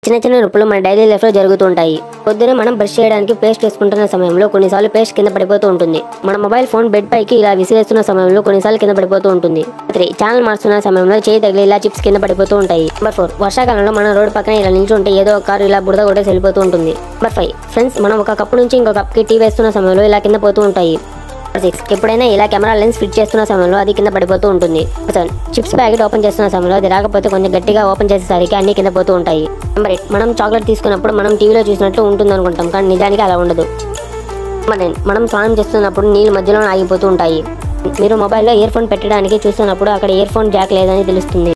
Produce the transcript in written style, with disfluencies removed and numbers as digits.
చిన్న చిన్న నొప్పులు మన డైలీ లైఫ్ లో జరుగుతుంటాయి. పొద్దునే మనం బ్రష్ చేయడానికి పేస్ట్ వేసుకుంటున్న సమయంలో కొన్నిసార్లు పేస్ట్ కింద పడిపోతూ ఉంటుంది. మన మొబైల్ ఫోన్ బెడ్ పైకి ఇలా విసిరేస్తున్న సమయంలో కొన్నిసార్లు కింద పడిపోతూ ఉంటుంది. 3 ఛానల్ మారుస్తున్న సమయంలో చేయి తగిలి ఇలా చిప్స్ కింద పడిపోతూ ఉంటాయి. నెంబర్ 4 వర్షాకాలంలో మనం రోడ్డు పక్కన ఇలా నిల్చుంటే ఏదో ఒక కారు ఇలా బురద కొట్టేసి వెళ్ళిపోతూ ఉంటుంది. నెంబర్ 5 ఫ్రెండ్స్, మనం ఒక కప్పు నుంచి ఇంకో కప్కి టీ వేస్తున్న సమయంలో ఇలా కింద పోతూ ఉంటాయి. 6 ఎప్పుడైనా ఇలా కెమెరా లెన్స్ ఫిట్ చేస్తున్న సమయంలో అది కింద పడిపోతూ ఉంటుంది. 7 చిప్స్ ప్యాకెట్ ఓపెన్ చేస్తున్న సమయంలో అది రాకపోతే కొంచెం గట్టిగా ఓపెన్ చేసేసరికి అన్ని కింద పోతూ ఉంటాయి. నెంబర్ 8 మనం చాక్లెట్ తీసుకున్నప్పుడు మనం టీవీలో చూసినట్లు ఉంటుంది అనుకుంటాం, కానీ నిజానికి అలా ఉండదు. నెంబర్ 9 మనం స్నానం చేస్తున్నప్పుడు నీళ్ళు మధ్యలో ఆగిపోతూ ఉంటాయి. మీరు మొబైల్లో ఇయర్ ఫోన్ పెట్టడానికి చూస్తున్నప్పుడు అక్కడ ఇయర్ ఫోన్ జాక్ లేదని తెలుస్తుంది.